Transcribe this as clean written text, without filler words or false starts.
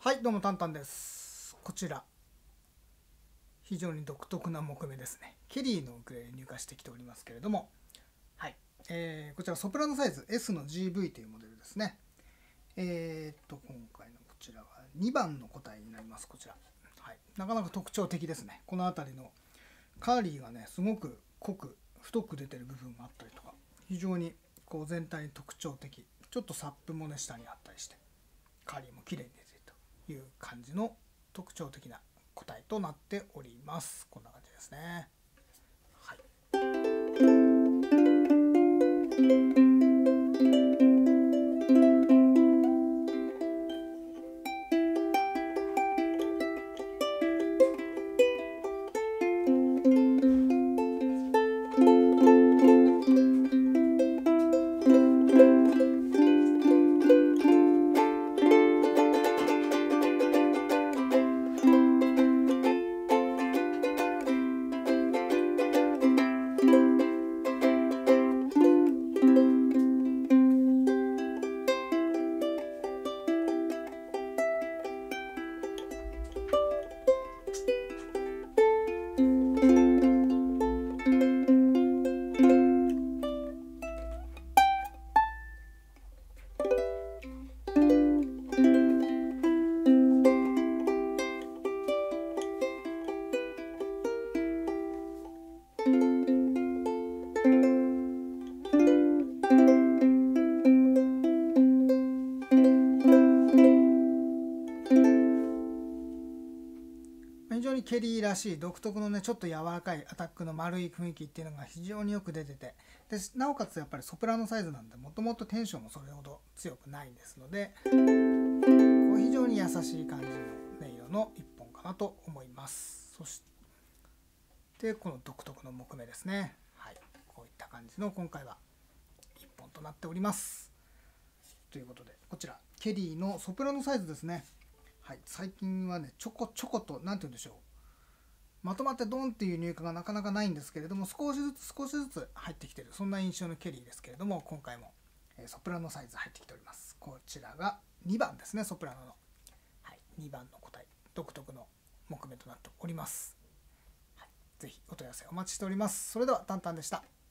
はい、どうもタンタンです。こちら非常に独特な木目ですね。ケリーのウクレレ入荷してきておりますけれども、はい、こちらソプラノサイズ S の GV というモデルですね。今回のこちらは2番の個体になります。こちら、はい、なかなか特徴的ですね。この辺りのカーリーがね、すごく濃く太く出てる部分があったりとか、非常にこう全体に特徴的。ちょっとサップもね下にあったりして、カーリーも綺麗に出ているという感じの特徴的な個体となっております。こんな感じですね。はい。非常にケリーらしい独特のねちょっと柔らかいアタックの丸い雰囲気っていうのが非常によく出てて、でなおかつやっぱりソプラノサイズなんでもともとテンションもそれほど強くないですので、こう非常に優しい感じの音色の一本かなと思います。そしてこの独特の木目ですね。はい、こういった感じの今回は一本となっております。ということでこちらケリーのソプラノサイズですね。はい、最近はねちょこちょこと何て言うんでしょう、まとまってドンっていう入荷がなかなかないんですけれども、少しずつ入ってきている、そんな印象のケリーですけれども、今回もソプラノサイズ入ってきております。こちらが2番ですね、ソプラノの、はい、2番の個体、独特の木目となっております。はい、ぜひお問い合わせお待ちしております。それではタンタンでした。